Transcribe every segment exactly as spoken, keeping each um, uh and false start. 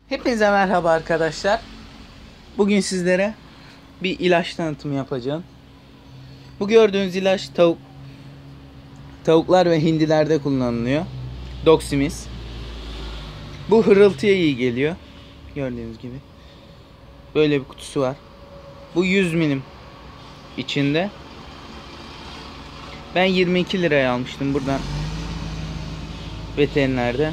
Hepinize merhaba arkadaşlar. Bugün sizlere bir ilaç tanıtımı yapacağım. Bu gördüğünüz ilaç tavuk tavuklar ve hindilerde kullanılıyor. Doximis. Bu hırıltıya iyi geliyor. Gördüğünüz gibi. Böyle bir kutusu var. Bu yüz milim içinde. Ben yirmi iki liraya almıştım buradan veterinerde.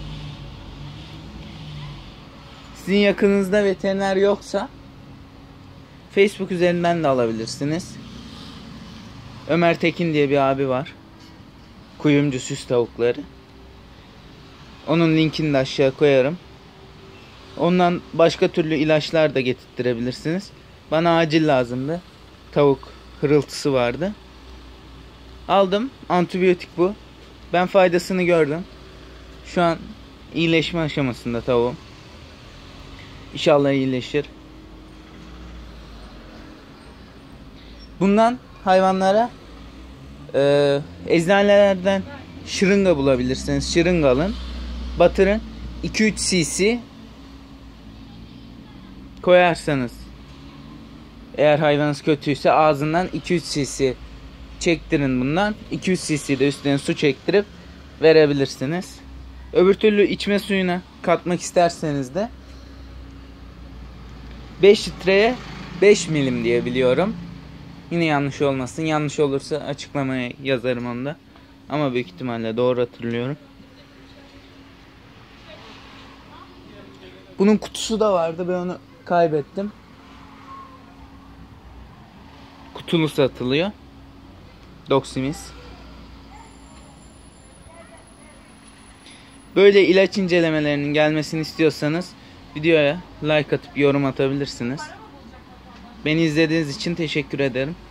Sizin yakınınızda veteriner yoksa Facebook üzerinden de alabilirsiniz. Ömer Tekin diye bir abi var. Kuyumcu süs tavukları. Onun linkini de aşağı koyarım. Ondan başka türlü ilaçlar da getirtirebilirsiniz. Bana acil lazımdı. Tavuk hırıltısı vardı. Aldım. Antibiyotik bu. Ben faydasını gördüm. Şu an iyileşme aşamasında tavuğum. İnşallah iyileşir. Bundan hayvanlara e, eczanelerden şırınga bulabilirsiniz. Şırınga alın. Batırın. iki üç cc koyarsanız, eğer hayvanınız kötüyse ağzından iki üç cc çektirin bundan. iki üç cc de üstüne su çektirip verebilirsiniz. Öbür türlü içme suyuna katmak isterseniz de beş litreye beş milim diye biliyorum. Yine yanlış olmasın. Yanlış olursa açıklamaya yazarım onu da. Ama büyük ihtimalle doğru hatırlıyorum. Bunun kutusu da vardı. Ben onu kaybettim. Kutulu satılıyor. Doximis. Böyle ilaç incelemelerinin gelmesini istiyorsanız videoya like atıp yorum atabilirsiniz. Beni izlediğiniz için teşekkür ederim.